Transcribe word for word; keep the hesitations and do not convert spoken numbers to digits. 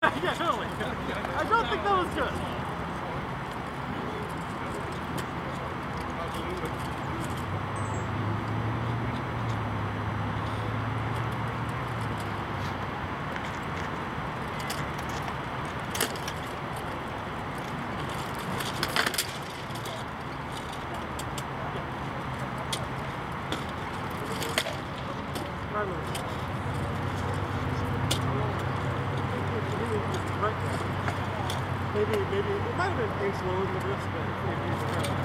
Yeah, totally. I don't think that was good. Maybe, maybe, it might have been a slower than this, but maybe